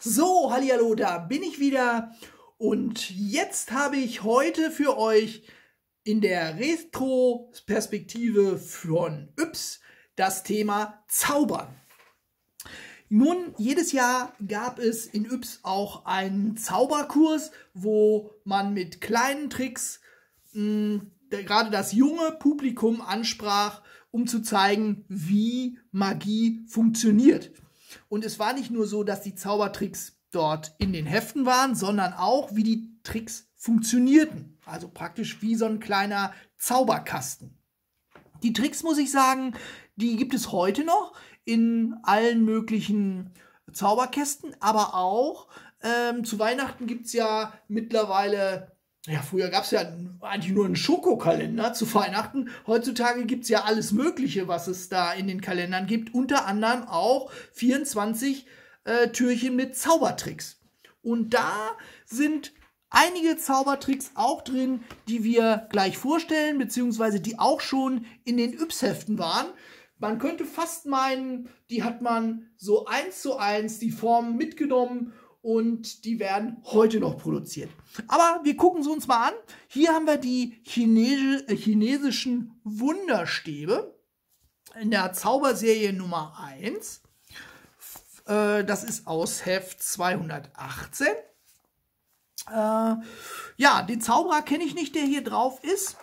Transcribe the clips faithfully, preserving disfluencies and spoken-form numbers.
So, hallihallo, da bin ich wieder und jetzt habe ich heute für euch in der Retro-Perspektive von Yps das Thema Zaubern. Nun, jedes Jahr gab es in Yps auch einen Zauberkurs, wo man mit kleinen Tricks mh, gerade das junge Publikum ansprach, um zu zeigen, wie Magie funktioniert. Und es war nicht nur so, dass die Zaubertricks dort in den Heften waren, sondern auch, wie die Tricks funktionierten. Also praktisch wie so ein kleiner Zauberkasten. Die Tricks, muss ich sagen, die gibt es heute noch in allen möglichen Zauberkästen, aber auch ähm, zu Weihnachten gibt es ja mittlerweile, ja, früher gab es ja eigentlich nur einen Schokokalender zu Weihnachten. Heutzutage gibt es ja alles Mögliche, was es da in den Kalendern gibt. Unter anderem auch vierundzwanzig äh, Türchen mit Zaubertricks. Und da sind einige Zaubertricks auch drin, die wir gleich vorstellen, beziehungsweise die auch schon in den Yps-Heften waren. Man könnte fast meinen, die hat man so eins zu eins die Form mitgenommen und die werden heute noch produziert. Aber wir gucken sie uns mal an. Hier haben wir die Chinesi äh, chinesischen Wunderstäbe in der Zauberserie Nummer eins. Äh, das ist aus Heft zweihundertachtzehn. Äh, ja, den Zauberer kenne ich nicht, der hier drauf ist.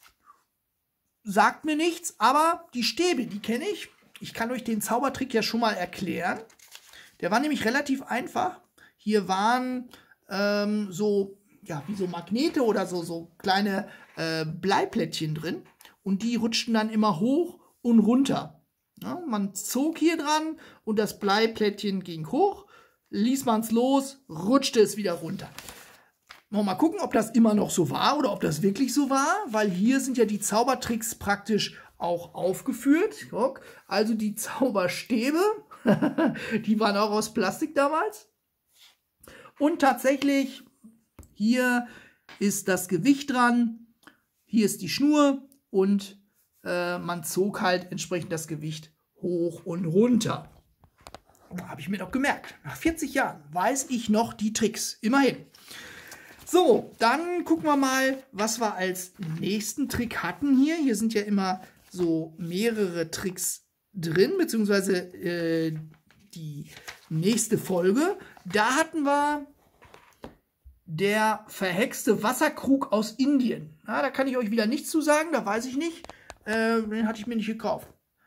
Sagt mir nichts, aber die Stäbe, die kenne ich. Ich kann euch den Zaubertrick ja schon mal erklären. Der war nämlich relativ einfach. Hier waren ähm, so, ja, wie so Magnete oder so, so kleine äh, Bleiplättchen drin. Und die rutschten dann immer hoch und runter. Ja, man zog hier dran und das Bleiplättchen ging hoch. Ließ man es los, rutschte es wieder runter. Mal gucken, ob das immer noch so war oder ob das wirklich so war. Weil hier sind ja die Zaubertricks praktisch auch aufgeführt. Guck. Also die Zauberstäbe, die waren auch aus Plastik damals. Und tatsächlich, hier ist das Gewicht dran, hier ist die Schnur und äh, man zog halt entsprechend das Gewicht hoch und runter. Habe ich mir doch gemerkt. Nach vierzig Jahren weiß ich noch die Tricks. Immerhin. So, dann gucken wir mal, was wir als nächsten Trick hatten hier. Hier sind ja immer so mehrere Tricks drin, beziehungsweise äh, die nächste Folge. Da hatten wir der verhexte Wasserkrug aus Indien. Ja, da kann ich euch wieder nichts zu sagen, da weiß ich nicht. Äh, den hatte ich mir nicht gekauft.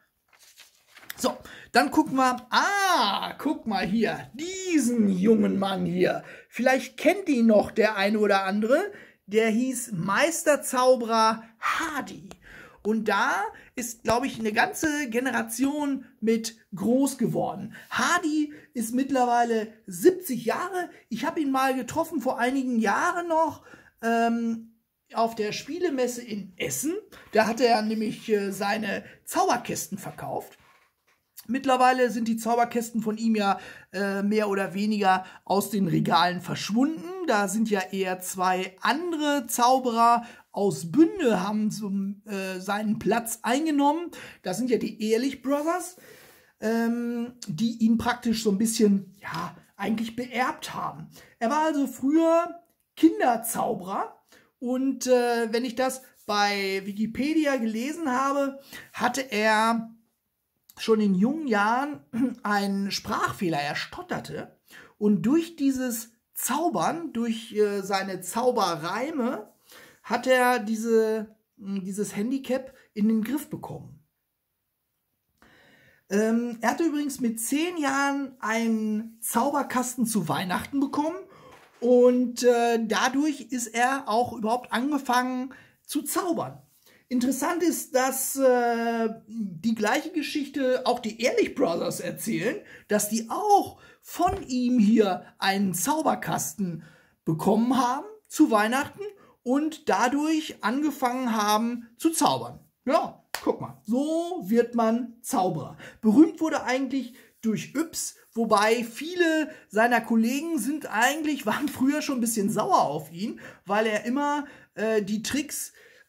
So, dann gucken wir. Ah, guck mal hier. Diesen jungen Mann hier. Vielleicht kennt ihn noch der eine oder andere. Der hieß Meisterzauberer Hardy. Und da ist, glaube ich, eine ganze Generation mit groß geworden. Hardy ist mittlerweile siebzig Jahre. Ich habe ihn mal getroffen vor einigen Jahren noch ähm, auf der Spielemesse in Essen. Da hat er nämlich äh, seine Zauberkästen verkauft. Mittlerweile sind die Zauberkästen von ihm ja äh, mehr oder weniger aus den Regalen verschwunden. Da sind ja eher zwei andere Zauberer aus Bünde haben so, äh, seinen Platz eingenommen. Das sind ja die Ehrlich Brothers, ähm, die ihn praktisch so ein bisschen, ja, eigentlich beerbt haben. Er war also früher Kinderzauberer und äh, wenn ich das bei Wikipedia gelesen habe, hatte er schon in jungen Jahren einen Sprachfehler. Er stotterte und durch dieses Zaubern, durch äh, seine Zauberreime, hat er diese, dieses Handicap in den Griff bekommen. Ähm, er hatte übrigens mit zehn Jahren einen Zauberkasten zu Weihnachten bekommen und äh, dadurch ist er auch überhaupt angefangen zu zaubern. Interessant ist, dass äh, die gleiche Geschichte auch die Ehrlich Brothers erzählen, dass die auch von ihm hier einen Zauberkasten bekommen haben zu Weihnachten und dadurch angefangen haben zu zaubern. Ja, guck mal, so wird man Zauberer. Berühmt wurde eigentlich durch Yps, wobei viele seiner Kollegen sind eigentlich, waren früher schon ein bisschen sauer auf ihn, weil er immer äh, die Tricks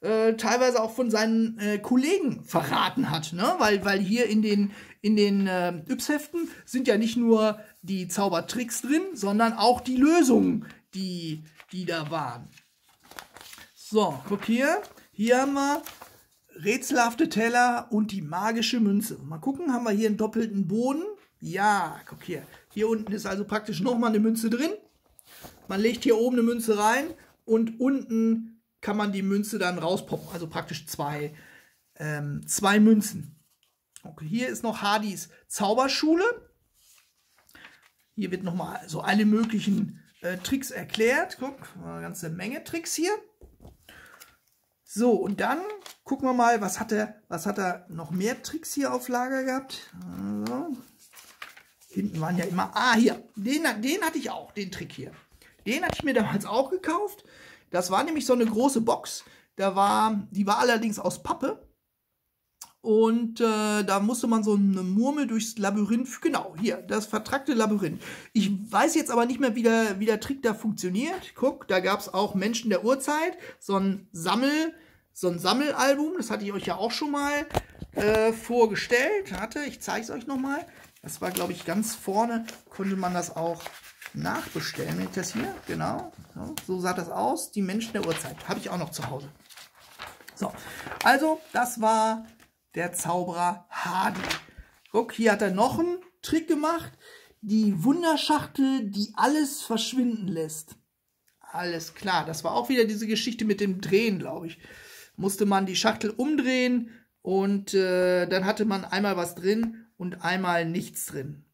äh, teilweise auch von seinen äh, Kollegen verraten hat. Ne? Weil, weil hier in den, in den äh, Yps-Heften sind ja nicht nur die Zaubertricks drin, sondern auch die Lösungen, die, die da waren. So, guck hier. Hier haben wir rätselhafte Teller und die magische Münze. Mal gucken, haben wir hier einen doppelten Boden? Ja, guck hier. Hier unten ist also praktisch nochmal eine Münze drin. Man legt hier oben eine Münze rein und unten kann man die Münze dann rauspoppen. Also praktisch zwei, ähm, zwei Münzen. Okay, hier ist noch Hardys Zauberschule. Hier wird nochmal so alle möglichen äh, Tricks erklärt. Guck, eine ganze Menge Tricks hier. So, und dann gucken wir mal, was hat er, was hat er noch mehr Tricks hier auf Lager gehabt. Also, hinten waren ja immer, ah hier, den, den hatte ich auch, den Trick hier. Den hatte ich mir damals auch gekauft. Das war nämlich so eine große Box. Da war, die war allerdings aus Pappe. Und äh, da musste man so eine Murmel durchs Labyrinth, genau, hier, das vertrackte Labyrinth. Ich weiß jetzt aber nicht mehr, wie der, wie der Trick da funktioniert. Guck, da gab es auch Menschen der Urzeit, so ein Sammel, so ein Sammelalbum, das hatte ich euch ja auch schon mal äh, vorgestellt. Warte, ich zeige es euch nochmal. Das war, glaube ich, ganz vorne, konnte man das auch nachbestellen. Wenn ich das hier, genau, so, so sah das aus, die Menschen der Urzeit. Habe ich auch noch zu Hause. So, also, das war der Zauberer Hardy. Guck, hier hat er noch einen Trick gemacht. Die Wunderschachtel, die alles verschwinden lässt. Alles klar, das war auch wieder diese Geschichte mit dem Drehen, glaube ich. Musste man die Schachtel umdrehen und äh, dann hatte man einmal was drin und einmal nichts drin.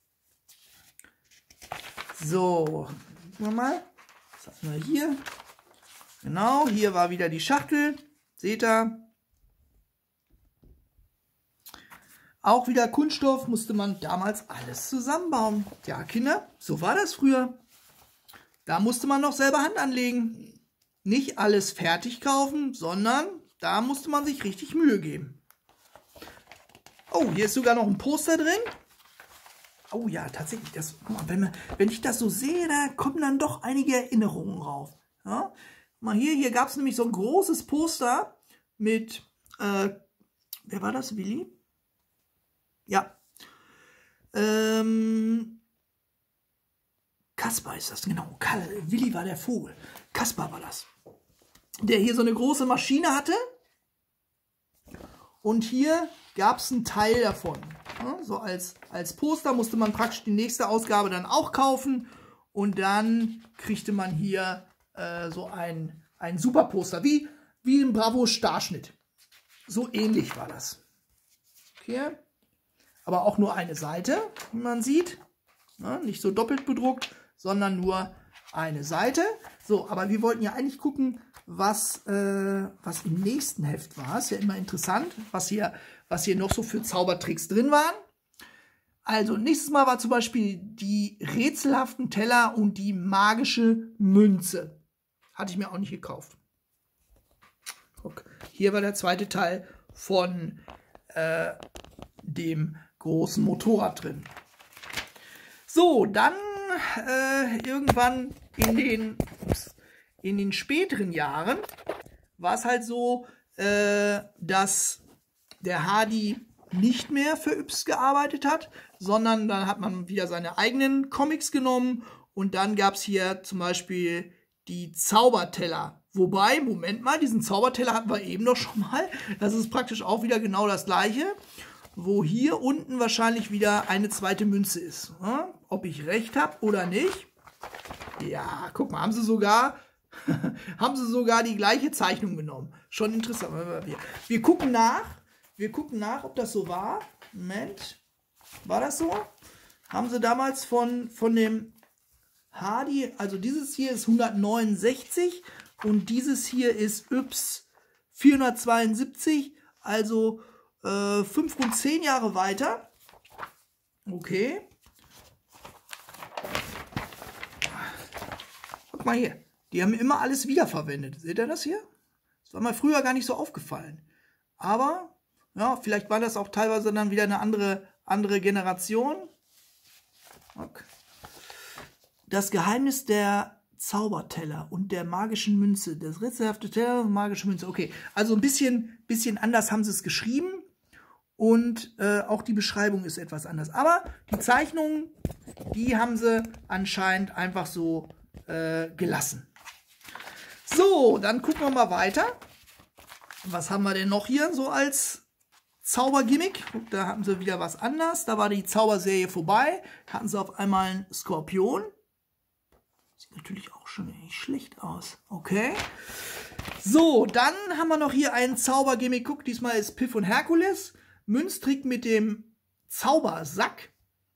So, gucken wir mal. Was haben wir hier? Genau, hier war wieder die Schachtel. Seht ihr? Auch wieder Kunststoff, musste man damals alles zusammenbauen. Ja, Kinder, so war das früher. Da musste man noch selber Hand anlegen. Nicht alles fertig kaufen, sondern da musste man sich richtig Mühe geben. Oh, hier ist sogar noch ein Poster drin. Oh ja, tatsächlich. Das, guck mal, wenn, man, wenn ich das so sehe, da kommen dann doch einige Erinnerungen rauf. Ja? Mal hier, hier gab es nämlich so ein großes Poster mit, äh, wer war das, Willi? Ja. Ähm, Kaspar ist das, genau. Willi war der Vogel. Kaspar war das. Der hier so eine große Maschine hatte. Und hier gab es einen Teil davon. Ja, so als, als Poster musste man praktisch die nächste Ausgabe dann auch kaufen. Und dann kriegte man hier äh, so ein, ein Superposter. Wie, wie ein Bravo-Starschnitt. So ähnlich war das. Okay. Aber auch nur eine Seite, wie man sieht. Ja, nicht so doppelt bedruckt, sondern nur eine Seite. So, aber wir wollten ja eigentlich gucken, was, äh, was im nächsten Heft war. Ist ja immer interessant, was hier, was hier noch so für Zaubertricks drin waren. Also, nächstes Mal war zum Beispiel die rätselhaften Teller und die magische Münze. Hatte ich mir auch nicht gekauft. Guck, hier war der zweite Teil von äh, dem großen Motorrad drin. So, dann äh, irgendwann in den, ups, in den späteren Jahren war es halt so, äh, dass der Hardy nicht mehr für Yps gearbeitet hat, sondern dann hat man wieder seine eigenen Comics genommen und dann gab es hier zum Beispiel die Zauberteller. Wobei, Moment mal, diesen Zauberteller hatten wir eben doch schon mal. Das ist praktisch auch wieder genau das gleiche, wo hier unten wahrscheinlich wieder eine zweite Münze ist. Ja, ob ich recht habe oder nicht. Ja, guck mal, haben sie sogar, haben sie sogar die gleiche Zeichnung genommen. Schon interessant. Wir, wir gucken nach. Wir gucken nach, ob das so war. Moment. War das so? Haben sie damals von, von dem Hardy, also dieses hier ist hundertneunundsechzig und dieses hier ist Yps vierhundertzweiundsiebzig, also äh, fünf und zehn Jahre weiter. Okay. Guck mal hier. Die haben immer alles wiederverwendet. Seht ihr das hier? Das war mir früher gar nicht so aufgefallen. Aber ja, vielleicht war das auch teilweise dann wieder eine andere, andere Generation. Okay. Das Geheimnis der Zauberteller und der magischen Münze. Das rätselhafte Teller und magische Münze. Okay, also ein bisschen, bisschen anders haben sie es geschrieben. Und äh, auch die Beschreibung ist etwas anders. Aber die Zeichnungen, die haben sie anscheinend einfach so äh, gelassen. So, dann gucken wir mal weiter. Was haben wir denn noch hier so als Zaubergimmick? Da hatten sie wieder was anders. Da war die Zauberserie vorbei. Hatten sie auf einmal einen Skorpion. Sieht natürlich auch schon nicht schlecht aus. Okay. So, dann haben wir noch hier einen Zaubergimmick. Guck, diesmal ist Piff und Herkules. Münztrick mit dem Zaubersack.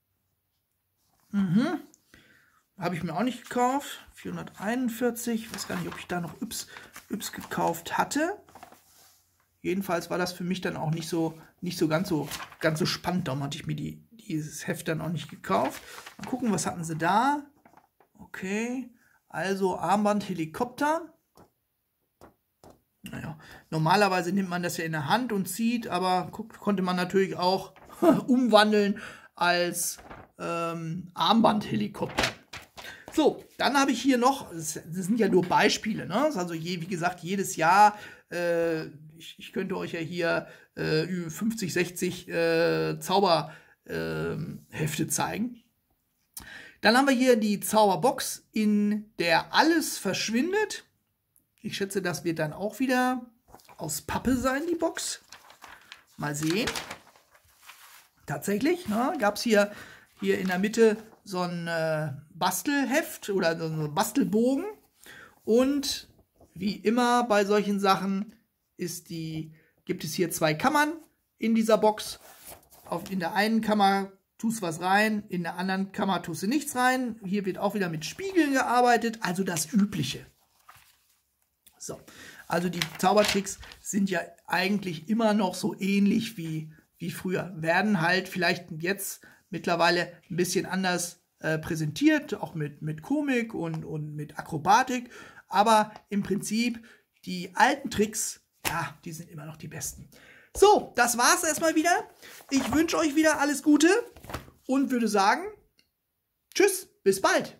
Mhm. Habe ich mir auch nicht gekauft. vierhunderteinundvierzig. Ich weiß gar nicht, ob ich da noch Yps, Yps gekauft hatte. Jedenfalls war das für mich dann auch nicht so, nicht so ganz so ganz so spannend. Darum hatte ich mir die, dieses Heft dann auch nicht gekauft. Mal gucken, was hatten sie da. Okay. Also Armband, Helikopter. Naja, normalerweise nimmt man das ja in der Hand und zieht, aber konnte man natürlich auch umwandeln als ähm, Armbandhelikopter. So, dann habe ich hier noch, das sind ja nur Beispiele, ne? Das ist also je, wie gesagt, jedes Jahr, äh, ich, ich könnte euch ja hier äh, fünfzig, sechzig äh, Zauberhefte äh, zeigen. Dann haben wir hier die Zauberbox, in der alles verschwindet. Ich schätze, das wird dann auch wieder aus Pappe sein, die Box. Mal sehen. Tatsächlich, ne, gab es hier, hier in der Mitte so ein äh, Bastelheft oder so ein Bastelbogen. Und wie immer bei solchen Sachen ist die, gibt es hier zwei Kammern in dieser Box. Auf, in der einen Kammer tust was rein, in der anderen Kammer tust du nichts rein. Hier wird auch wieder mit Spiegeln gearbeitet, also das Übliche. So, also die Zaubertricks sind ja eigentlich immer noch so ähnlich wie, wie früher. Werden halt vielleicht jetzt mittlerweile ein bisschen anders äh, präsentiert, auch mit, mit Komik und, und mit Akrobatik. Aber im Prinzip die alten Tricks, ja, die sind immer noch die besten. So, das war's erstmal wieder. Ich wünsche euch wieder alles Gute und würde sagen, tschüss, bis bald.